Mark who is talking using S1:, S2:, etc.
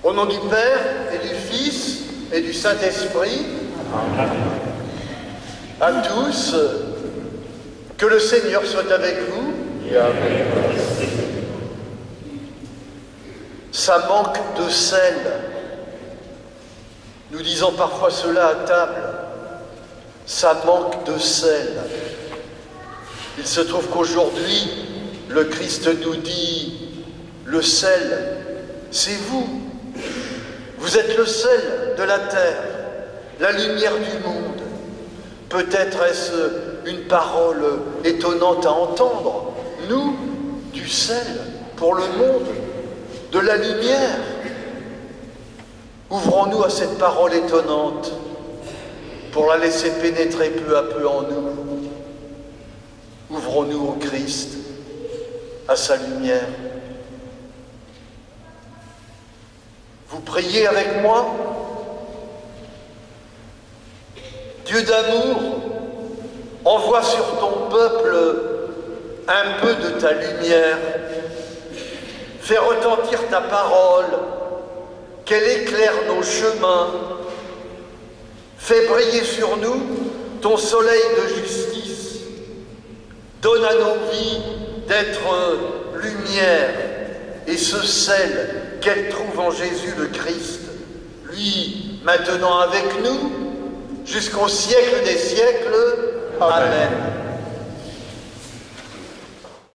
S1: Au nom du Père et du Fils et du Saint-Esprit, à tous, que le Seigneur soit avec vous.
S2: Et avec vous.
S1: Ça manque de sel. Nous disons parfois cela à table. Ça manque de sel. Il se trouve qu'aujourd'hui, le Christ nous dit, le sel, c'est vous. Vous êtes le sel de la terre, la lumière du monde. Peut-être est-ce une parole étonnante à entendre. Nous, du sel pour le monde, de la lumière. Ouvrons-nous à cette parole étonnante pour la laisser pénétrer peu à peu en nous. Ouvrons-nous au Christ, à sa lumière. Vous priez avec moi? Dieu d'amour, envoie sur ton peuple un peu de ta lumière. Fais retentir ta parole, qu'elle éclaire nos chemins. Fais briller sur nous ton soleil de justice. Donne à nos vies d'être lumière et ce sel qu'elle trouve en Jésus le Christ, lui maintenant avec nous, jusqu'au siècle des siècles. Amen.